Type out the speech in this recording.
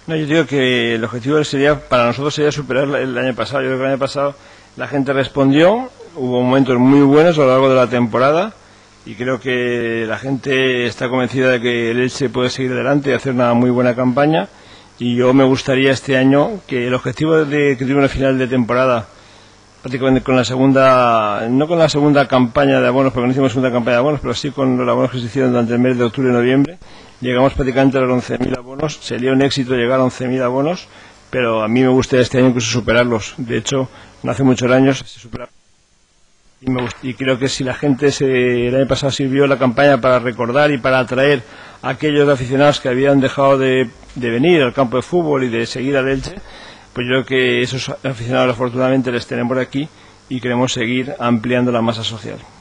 No, yo digo que el objetivo para nosotros sería superar el año pasado. Yo creo que el año pasado la gente respondió, hubo momentos muy buenos a lo largo de la temporada y creo que la gente está convencida de que el Elche puede seguir adelante y hacer una muy buena campaña. Y yo me gustaría este año que el objetivo de que tuviera una final de temporada, prácticamente con la segunda, no con la segunda campaña de abonos, porque no hicimos segunda campaña de abonos, pero sí con los abonos que se hicieron durante el mes de octubre y noviembre, llegamos prácticamente a los 11.000 abonos. Sería un éxito llegar a 11.000 abonos, pero a mí me gustaría este año incluso superarlos. De hecho, no hace muchos años se superaron. Y creo que si la gente el año pasado sirvió la campaña para recordar y para atraer a aquellos aficionados que habían dejado de venir al campo de fútbol y de seguir al Elche, pues yo creo que esos aficionados afortunadamente les tenemos aquí y queremos seguir ampliando la masa social.